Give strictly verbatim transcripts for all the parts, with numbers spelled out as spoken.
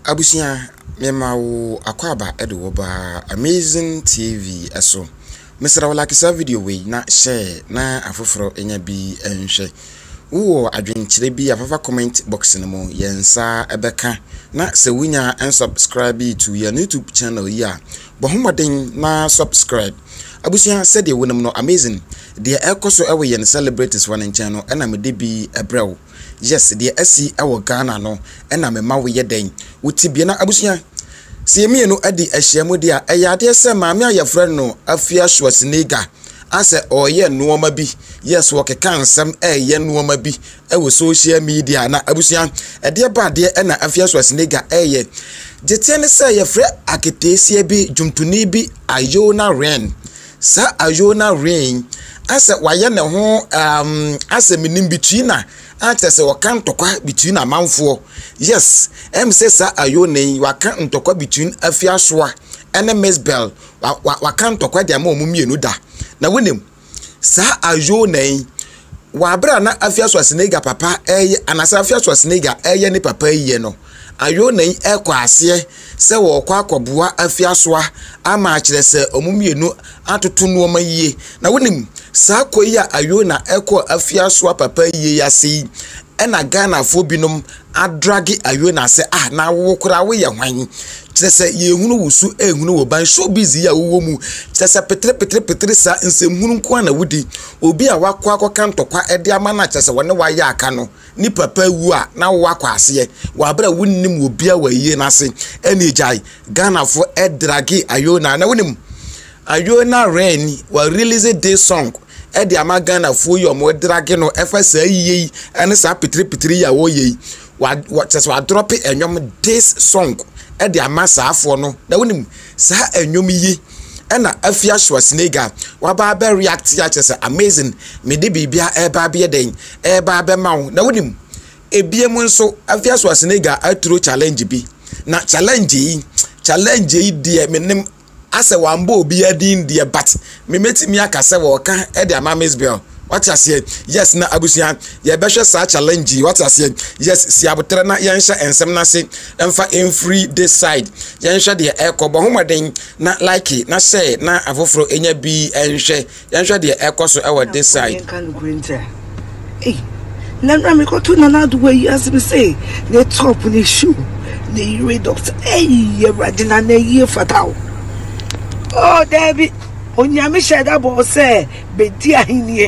Abusia mema wo akwaba edo wo ba Amazing T V eso. Misra wala kisa video we na share na afoforo enya bi enhwe. Wo adwenkyire bi afafa comment box no mo yensa ebeka na se wunya unsubscribe to your YouTube channel ya. Bohomaden na subscribe. Abusia said ye wonam no amazing. The ekoso ewe yen celebrities one channel ena me de bi ebrew. Yes, the S C ewo Ghana no ena me ma we yeden. Wuti bia na abusia se me no adi ahyiamu dia eyade se maame ayefre no Afia Schwarzenegger ase oye nuoma bi. Yes, woke kansam eye nuoma bi ewo social media na abusia ede ba de ena Afia Schwarzenegger eye jetene se yefre aketesie bi jumtuni bi Ayona Ren sa Ayona Ren ase waye ne ho um ase minim bitwina atese wakan tokwa between amanfo. Yes, em say sa Ayona wakan tokwa between Afia soa ene Mzbel wakan tokwa dia ma omumienu da na wonem sa Ayona wa bra na Afia Schwarzenegger papa eye anasa Afia Schwarzenegger eye ne papa eye no Ayona ekwa ase se wo kwa akoboa Afia soa ama akire se omumienu atoto no ma yie na wonem sa koya Ayona ekwa Afia soa papa yie yase ena Ghana fo binom adragi Ayona se ah na wo kura wo ye hwan tese ye hunu wusu ehunu wo ban show busy ya wo mu tese petre petre petre sa nsehunu nko na wudi obi a wakwa akwa ntokwa ede ama na tese wone wa ya aka no ni papa wu a na wo akwa ase wa bra wunnim obi a waye na se eni jai Ghana fo edragi Ayona na wonim Ayona Ren wa release this song ede ama Ghana fo yo mo dragi no efa sa yiyi ene sa petre petre ya wo yi wa tese wa drop enyom this song ede amasa afo no na wonim sa enwom yi ena Afia Schwarzenegger wa ba be react ya chese amazing me de bibia e ba be den e ba be mawo na wonim ebiem nso Afia Schwarzenegger aturo challenge bi na challenge yi challenge yi de menim ase wambo obi adin de but me metimi akase wo ka e de ama Mzbel. What I said, yes, na abusia, ye besha sa challenge. What I said, yes, si abutre na yansha ensem na se, emfa in free this side. Yansha de eko, but homa den na like it, na say, na avofro enya bi enshe, yansha de eko so ewa this side. Hey, let me go to another way, as we say, the top of the shoe, the ure doctor, hey, ye radina ne ye fatal. Oh, David, on Yamisha Dabo say, be dear in ye.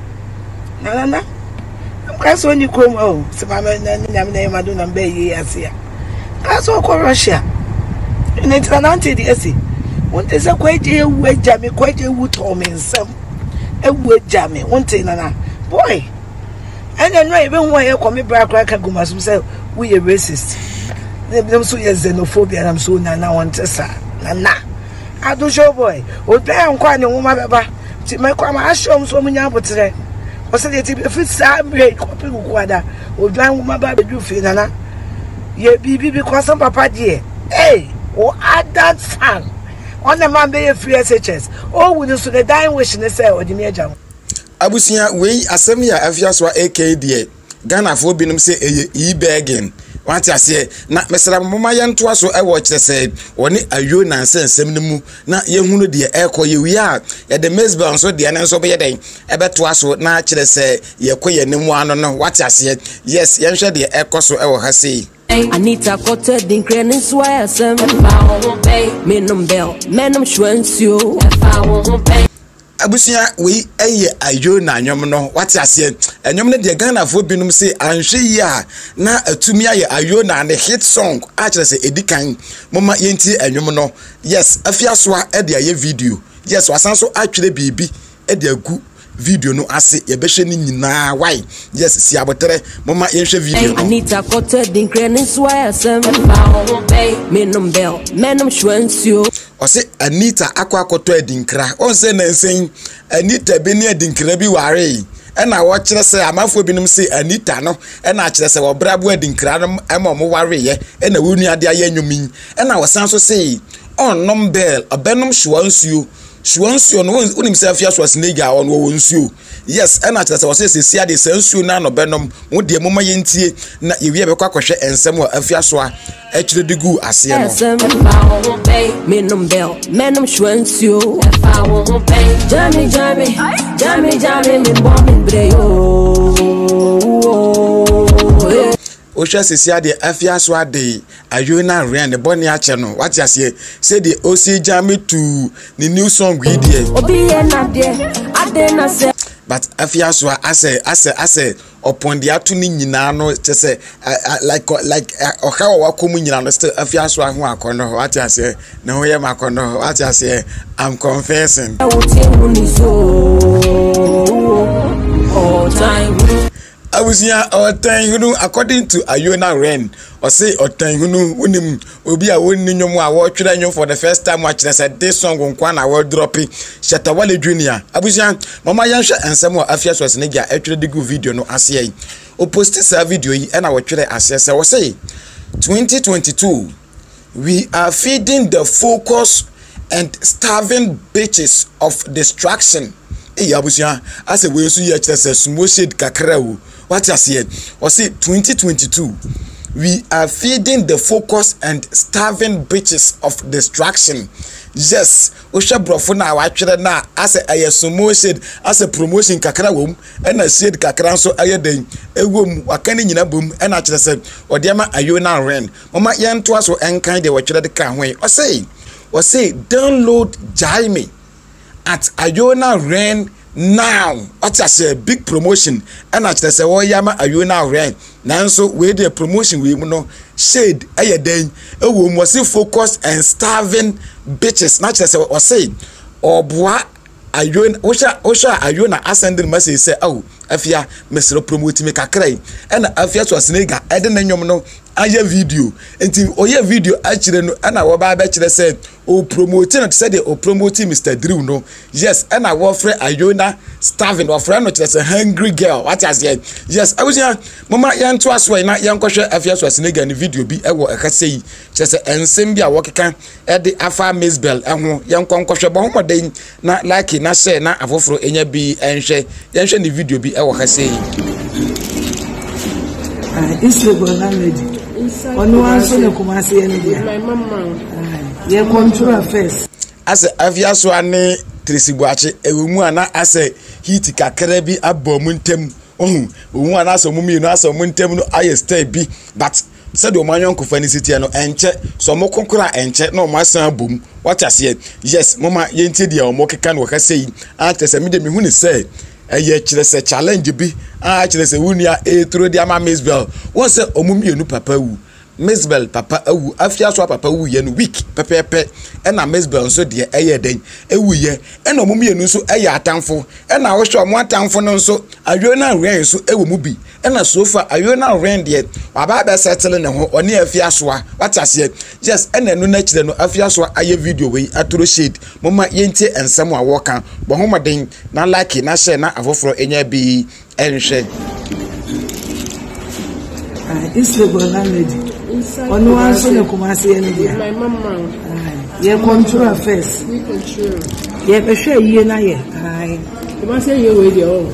Na na na kaso ni kom oh se mama na nyam na yema do na mba yi ase kaso ko Russia in internanti di ase wonte se kwaje ewu ajame kwaje ewu to me nsam ewu ajame wonte na na boy anya no ebe ho ye ko me bra kra ka gumasum se we ye racist dem so ye xenophobia am so na na wonte sa na na adu show boy o dan kwa ne wo ma beba ti me kwa ma ashom so munya abotre Ose de ti fi sa break ko pe ku kwada o dwan ma ba beju fi nana ye bibi bi ko san papa die eh o adult fan on the man be free S H S o wu so the dying wish ne say o di me agam Abusia we asem ya Afia so A K die Ghana fo binom say eye e begging want ase na mesra mama yanto aso e wo kire say woni Ayona nsensem ne mu na ye hunu de ekọ ye wi a ye de Mzbel so de ne so be ye den e beto aso na kire say ye koye ne mu ano no what ase yes ye hwe de ekọ so e wo ha sei Anita quoted in Granny Swasem if I won't pay minimum bell menum shwensio if I won't pay Abusia we eye Ayona anyom no what ase anyom ne de Ghana fo binum say anhwe yi a na atumi aye Ayona ne hit song a kire say edikan mama yenti anyom no yes Afia soa e de aye video yes wasan so atwere bibi e de agu video no ase ye behwe ni nyina why yes si abotere mama yenhwe video no Anita quoted in Granny Swasem if I won't pay minimum bell menum shwensio Ose Anita akwa akoto edinkra on se na nsen Anita be ne edinkra bi ware ena wo kire se amafo binom se Anita no ena kire se wo brabo edinkra no ema mo ware ye ena wonu ade aye anwumi ena wo san so se on nom bell abenom shwansuo Schwansuo no unim say Afia Schwarzenegger on wo nsuo. Yes, and at was say see ade sensuo na no benom mo de moma yentie na yewie be kwa kwhwe ensem wa Afia so a ekire de gu ase no. Mzbel, menum Schwansuo. Jammy jammy, jammy jammy me bomb breyo. Osha sisi ade Afia so ade ayona ran the boni ache no what you say say the O C jam to the new song we there but Afia so ase ase ase upon the atu ni nyina no say like like oka wa komu nyina no still Afia so ho akono what you say na ho ye makono what you say I'm confessing all time I was here all time you know according to Ayona Ren or say all time you know unim obi a woni nyom a wo twere nyom for the first time watch said this song nkwa na wo drop Shatawale Junior abusia mama yanhwe ensem o Afia Schwarzenegger e twere digu video no ase yi o post sa video yi e na wo twere ase se wo say twenty twenty-two we are feeding the focus and starving bitches of distraction. Hey abusia ase we so ye kire se sumo shade kakra wo what you say or say twenty twenty-two we are feeding the focus and starving bitches of distraction. Yes osha brofo na wa twere na ase aye sumo shade ase promotion kakra wo and a shade kakra so aye den ewom wakane nyina bom and a kire se odema Ayona Ren mama yento aso enkan de wa twere de ka hwen o say o say download Jaime at Ayona Ren now. What I say big promotion and I say oh yama Ayona Ren nanso we the promotion we no shade aye den e wo mo see focus and starving bitches na say o say oboa Ayona osha osha Ayona ascending message say oh Afia mesro promote me kakrai and Afia Schwarzenegger e de nyom no aye video enti oye video akire no na wo ba ba kire say o promote na say the o promote Mister Drew no yes and I wo free Ayona starving or friend no kire say hungry girl what as here yes I was here mama yan to aso na yan kohwe Afia Schwarzenegger ni video bi e wo eka say kire say ensem bi a wo keka e de afa Mzbel eho yan konkohwe bo homoden na like na share na afoforo enya bi enhwe yan hwe ni video bi e wo ka say this level landlady onu anso ne kuma say any dia my mama ye control first as Afia so ane trisibuache ewumu ana ase hit kakra bi abom ntem ohun ohun ana so mumi no aso ntem no aye stay bi but said o manyon ko fani city no enche so mo konkura enche no mo asan bom what you say yes mama yenti dia o mo keka no ka say antese me de me hu ni say eye kire se challenge bi a kire se wunia e tro dia ma Mzbel won se omumienu papa wu Mzbel papa awu Afia so papa wu ye no week pepepe e na Mzbel so de eye den ewu ye e na omumienu so eye atamfo e na wo hwe omo atamfo no so Ayona Ren so ewo mu bi e na so fa Ayona Ren de aba ba settle ne ho oni Afia so what ase yes e na no na kire no Afia so aye video we atoro shade mama yentie ensem a wo kan bo homoden na like na share na afoforo enya bi enhwe this level landlady onu anso ne kuma say any dia my mama ye control first we control ye be hwe yie na ye ai kuma say ye we dia o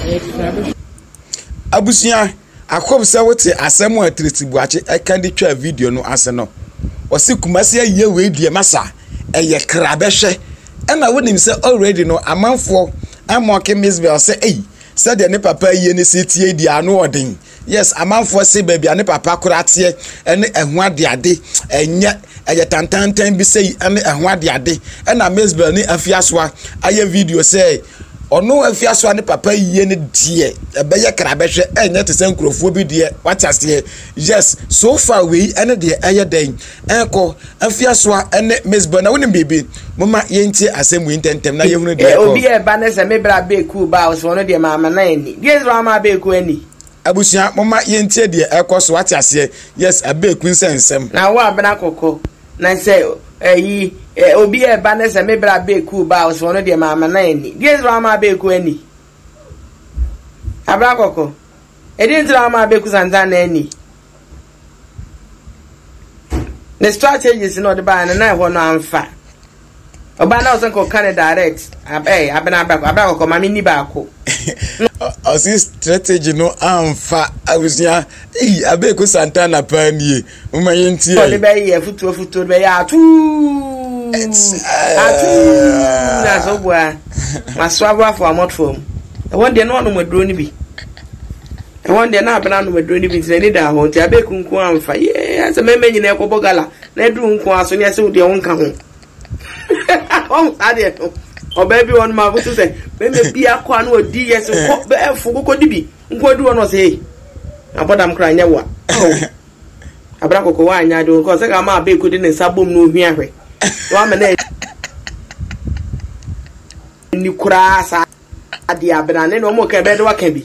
abusia akob say wote asem a tritibuache e kan di twa video no ase no o se kuma say ye we dia masa e ye kra be hwe e na wonim say already no amanfo amoke Mzbel say eh say de ne papa yie ne setie di anu odin yes amanfo say baby ane papa korate ene ehu ade ade enye eye tantantan bi say ene ehu ade ade na Mzbel ni Afia so aye video say ono Afia so ane papa yie ne die ebeye krabehwe enye te say nkrofo bi die what as here yes so far we ene de eye den enko Afia so ene Mzbel na wonim bibi mama yenti asemu intentem na yehunu de ko obi e ba ne se mebra beku ba so no de mama na ani die so ama beku ani abusia mama yentie de ekoso wati ase yes abeku nsensem na wa abena kokko na se eyi obi e ba ne se mebra beku ba so no de mama na ani die so ama beku ani abra kokko e di ntra ama beku sanza na ani the strategies no de ba na na ho no amfa Oba na osan ko kan direct. Abey, abena abako, abako ko mami ni baako. O si strategy no amfa abusia. Eh, abe ko Santana panie. Mo maye ntie. So le be ye futu futu be ya atu. Atu. Na so bua. Maswabu afo amotfo. E won de no no modro ni bi. E won de na abena no modro ni bi tire ni da ho nti abe kunku amfa. Ye, ase meme nyina ekobo gala. Na edu nku aso ni ase wo de won ka ho. Oh, ade to. O baby one ma go to say, me me bia kwa no odi yes ko be fugo ko dibi. Nko du ono say. Abodam kra nya wa. Abra kokko wa anya do ko say ka ma be ko di ne sabom no hwi ahwe. Wa me na ni kura sa ade abra ne no mo ka be do wa ka bi.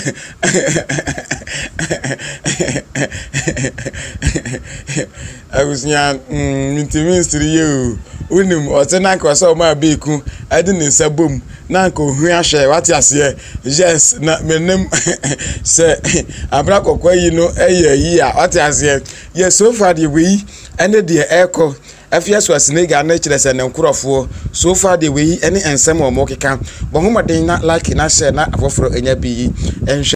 I was young, ministry you. Unim otena kwa so ma beku ade ne sabom na nko hu ahwe what yase yes na menem se abra kokwa yi no eye yi a what yase yes so far the way ene de eko Afia Schwarzenegger na kire se ne nkurofo so far the way ene ensem o mo keka bo homaden na like na share na afoforo enya bi